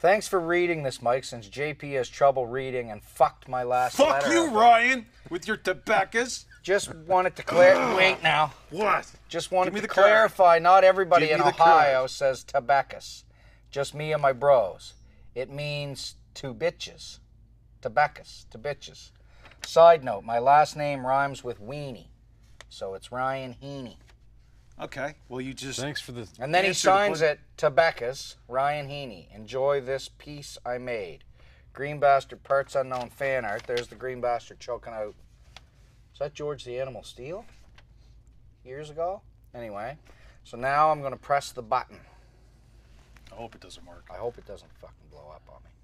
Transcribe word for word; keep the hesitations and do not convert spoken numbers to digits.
Thanks for reading this, Mike, since J P has trouble reading and fucked my last Fuck letter. Fuck you, Ryan, with your tobaccus. Just wanted to clear... Wait now. What? Just wanted to to clarify, card. not everybody Give in Ohio card. says tobaccus. Just me and my bros. It means two bitches. Tobaccus, to bitches. Side note, my last name rhymes with weenie. So it's Ryan Heaney. Okay, well you just... Thanks for the... And then he signs it, Tobaccus, Ryan Heaney. Enjoy this piece I made. Green Bastard Parts Unknown fan art. There's the Green Bastard choking out. Is that George the Animal Steel? Years ago? Anyway, so now I'm going to press the button. I hope it doesn't work. I hope it doesn't fucking blow up on me.